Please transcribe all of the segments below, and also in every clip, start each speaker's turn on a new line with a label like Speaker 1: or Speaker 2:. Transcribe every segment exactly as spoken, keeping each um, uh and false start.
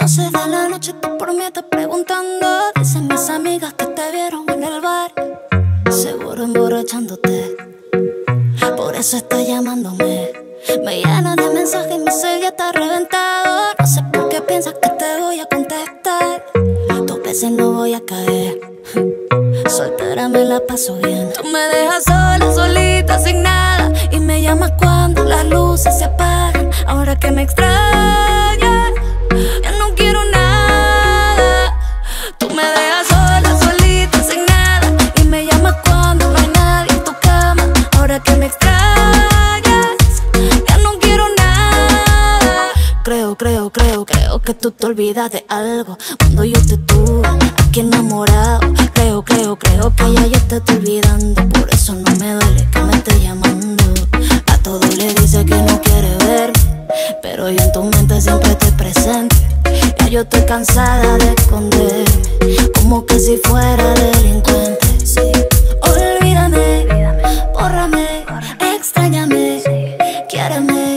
Speaker 1: doce de la noche, tú por mí estás preguntando. Dicen mis amigas que te vieron en el bar, seguro emborrachándote. Por eso estás llamándome. Me llenas de mensajes y mi cel ya está reventado. No sé por qué piensas que te voy a contestar. Dos veces no voy a caer. Soltera me la paso bien. Tú me dejas sola, solita, sin nada, y me llamas cuando las luces se apagan. Ahora que me extrañas, ya no quiero nada. Tú me dejas sola, solita, sin nada, y me llamas cuando no hay nadie en tu cama. Ahora que me extrañas, ya no quiero nada. Creo, creo, creo, creo que tú te olvidas de algo cuando yo te tuve aquí enamorado. Creo, creo, creo que ya yo te estoy olvidando. Por eso no me duele que me esté llamando. A todo le dice que no quiere verme, pero yo en tu mente siempre estoy presente. Ya yo estoy cansada de esconderme, como que si fuera delincuente. Sí. Olvídame, bórrame, extrañame, quiéreme.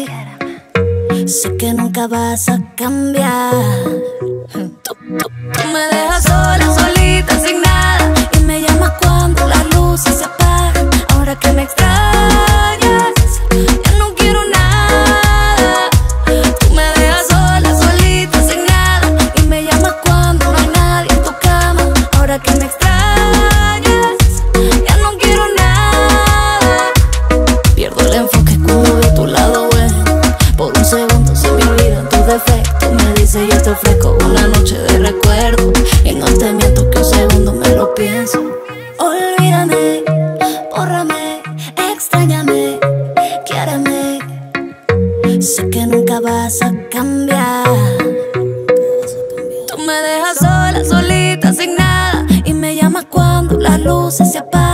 Speaker 1: Sé que nunca vas a cambiar. Tú, tú, tú me dejas sola, solita, sin nada, y me llamas cuando las luces se apagan. Ahora que me extrañas, ya no quiero nada. Tú me dejas sola, solita, sin nada, y me llamas cuando no hay nadie en tu cama. Ahora que me extrañas, ya no quiero nada. Pierdo el enfoque cuando veo tu lado bueno. Por un segundo se me olvidan tus defectos. Me dice yo te ofrezco una noche de recuerdo, y no te miento que un segundo me lo pienso. Olvídame, bórrame, extrañame, quiéreme. Sé que nunca vas a cambiar. Tú me dejas sola, solita, sin nada, y me llamas cuando las luces se apagan.